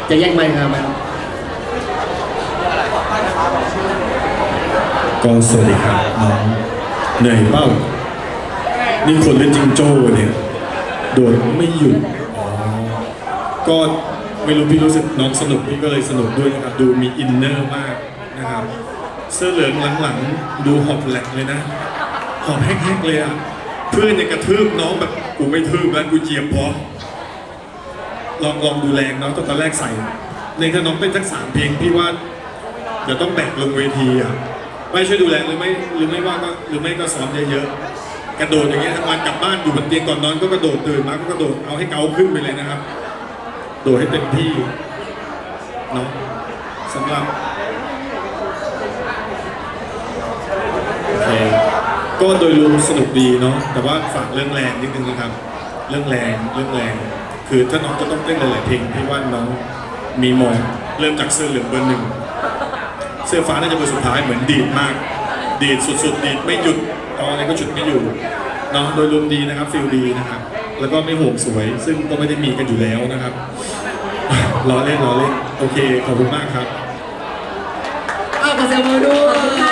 จะแย่งไมค์ครับก็สวัสดีครับน้องเหนื่อยเป้านี่คนเล่นจิงโจ้เนี่ยโดดไม่หยุดก็ไม่รู้พี่รู้สึกน้องสนุกพี่ก็เลยสนุกด้วยนะครับดูมีอินเนอร์มากนะครับเสื้อเหลืองหลังๆดูหอบแหลกเลยนะหอบแห้งๆเลยอ่ะเพื่อนยังกระทืบน้องแบบกูไม่ทืบแล้วกูเจียบพอลองดูแรงน้องตอนแรกใส่ในถ้าน้องเป็นสัก3 เพลงพี่ว่าจะต้องแบกลงเวทีอ่ะไม่ช่วยดูแลหรือไม่ว่าก็หรือไม่ก็ซ้อมเยอะๆกระโดดอย่างเงี้ยทั้งวันกลับบ้านอยู่บนเตียงก่อนนอนก็กระโดดตื่นมาก็กระโดดเอาให้เกาขึ้นไปเลยนะครับโดดให้เต็มที่เนาะสำหรับโอเคก็โดยรวมสนุกดีเนาะแต่ว่าฝากเรื่องแรงนิดนึงนะครับเรื่องแรงคือถ้าน้องจะต้องเต้นหลายๆเพลงพี่ว่าน้องมีมองเริ่มจากเสื้อเหลืองเบอร์ 1เสื้อฟ้าน่าจะเป็นสุดท้ายเหมือนดีดมากดีดสุดๆดีดไม่หยุดเอาอะไรก็ฉุดไม่อยู่เนาะโดยรวมดีนะครับฟีลดีนะครับแล้วก็ไม่ห่วงสวยซึ่งก็ไม่ได้มีกันอยู่แล้วนะครับล้อเล่นโอเคขอบคุณมากครับขอเสียงมือด้วย